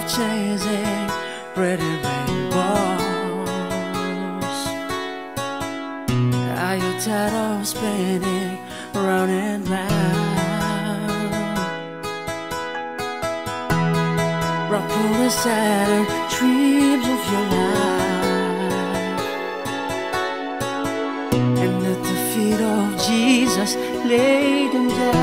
chasing pretty rainbows? Are you tired of spinning round and round? Ruffle the Saturn dreams of your life, and at the feet of Jesus lay them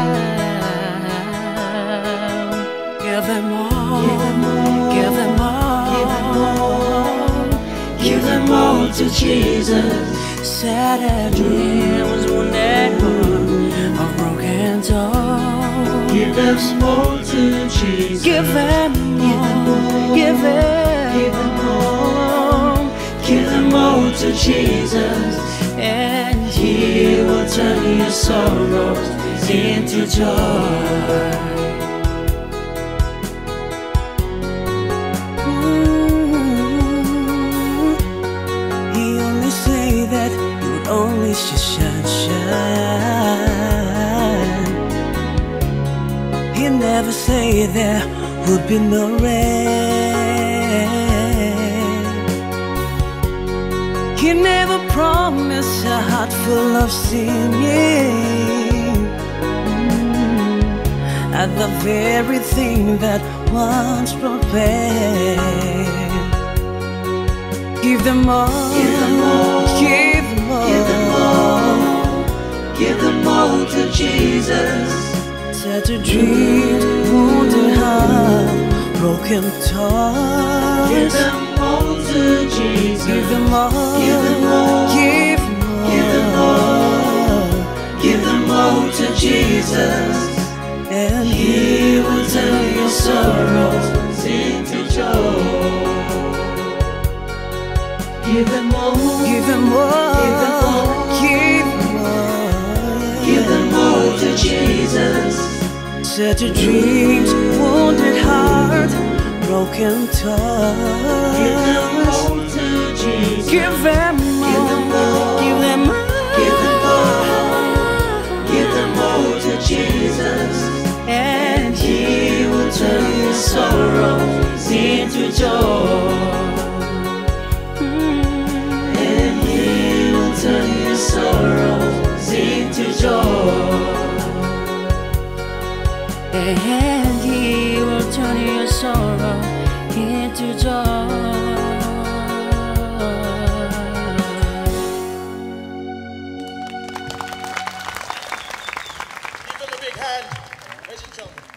down. Give them all, give them all, give them all, give them all to Jesus. Sad dreams, wounded heart, of broken soul. Give them all to Jesus. Give them all, give them all, Give them all to Jesus, and He will turn your sorrows into joy. He only say that you would only shine. He never say there would be no rain. He never promised a heart full of singing at the very thing that once prepared. Give them all, Give them all, give them all, give them all, give them all to Jesus. Such a dream, wounded heart, broken heart. Give them all to Jesus. Give them all, Give them all, give them all, give them all, give them all to Jesus, and He will turn your sorrows into joy. Give them all, give them all, give them all, give them all, give them all to Jesus. Such a dream's wounded heart, broken heart. Give them all to Jesus. Give them all, Give them all, give them all, give them all, give them all to Jesus, and He will turn your sorrows into joy. And He will turn your sorrows into joy. and He will turn your sorrow into joy. Give them a big hand, ladies and gentlemen.